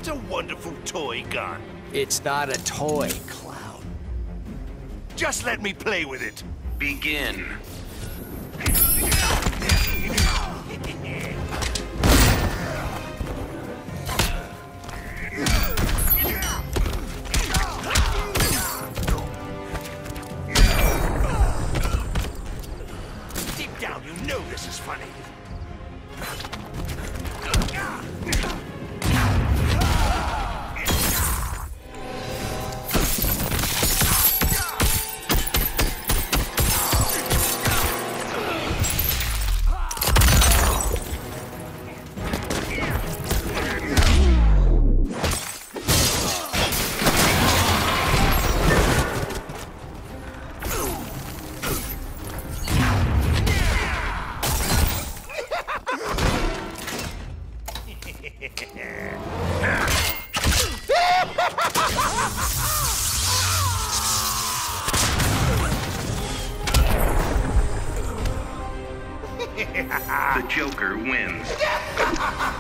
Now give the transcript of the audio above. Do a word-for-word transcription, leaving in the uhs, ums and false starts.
What a wonderful toy gun. It's not a toy, Cloud. Just let me play with it. Begin. Deep down, you know this is funny. The Joker wins.